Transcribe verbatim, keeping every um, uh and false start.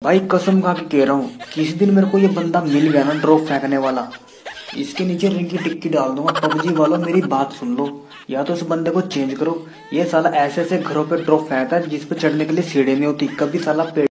भाई कसम खा के कह रहा हूँ, किसी दिन मेरे को ये बंदा मिल गया ना ड्रॉप फेंकने वाला, इसके नीचे रिंकी टिक्की डाल दूंगा। पबजी वालों मेरी बात सुन लो, या तो इस बंदे को चेंज करो। ये साला ऐसे ऐसे घरों पे ड्रॉप फेंकता है जिस पे चढ़ने के लिए सीढ़ी नहीं होती, कभी साला पेड़